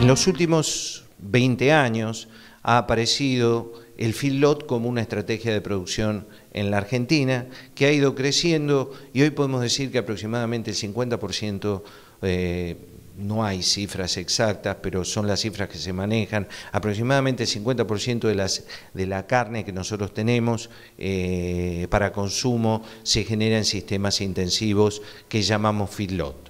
En los últimos 20 años ha aparecido el feedlot como una estrategia de producción en la Argentina que ha ido creciendo y hoy podemos decir que aproximadamente el 50%, no hay cifras exactas, pero son las cifras que se manejan, aproximadamente el 50% de la carne que nosotros tenemos para consumo se genera en sistemas intensivos que llamamos feedlot.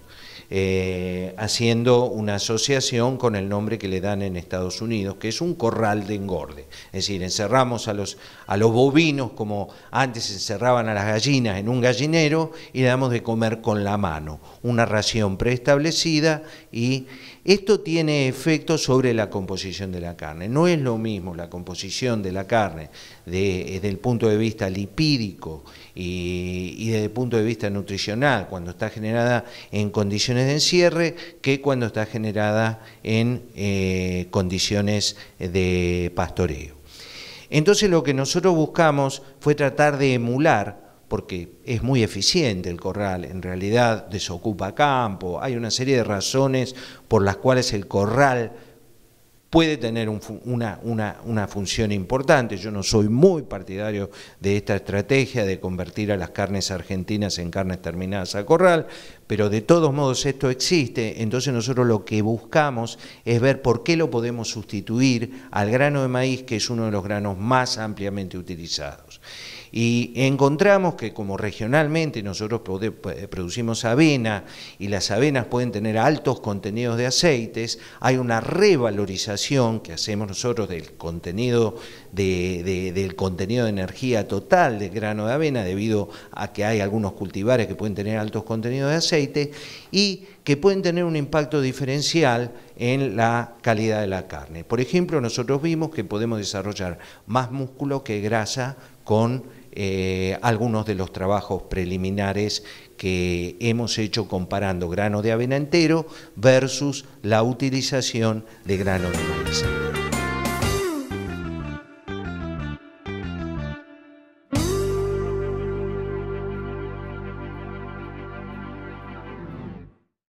Haciendo una asociación con el nombre que le dan en Estados Unidos, que es un corral de engorde. Es decir, encerramos a los bovinos como antes se encerraban a las gallinas en un gallinero y le damos de comer con la mano, una ración preestablecida, y esto tiene efectos sobre la composición de la carne. No es lo mismo la composición de la carne desde el punto de vista lipídico y desde el punto de vista nutricional cuando está generada en condiciones de encierre que cuando está generada en condiciones de pastoreo. Entonces lo que nosotros buscamos fue tratar de emular, porque es muy eficiente el corral, en realidad desocupa campo, hay una serie de razones por las cuales el corral puede tener una función importante. Yo no soy muy partidario de esta estrategia de convertir a las carnes argentinas en carnes terminadas a corral, pero de todos modos esto existe. Entonces nosotros lo que buscamos es ver por qué lo podemos sustituir al grano de maíz, que es uno de los granos más ampliamente utilizados. Y encontramos que como regionalmente nosotros producimos avena y las avenas pueden tener altos contenidos de aceites, hay una revalorización que hacemos nosotros del contenido de energía total del grano de avena, debido a que hay algunos cultivares que pueden tener altos contenidos de aceite y que pueden tener un impacto diferencial en la calidad de la carne. Por ejemplo, nosotros vimos que podemos desarrollar más músculo que grasa con algunos de los trabajos preliminares que hemos hecho comparando grano de avena entero versus la utilización de grano de maíz.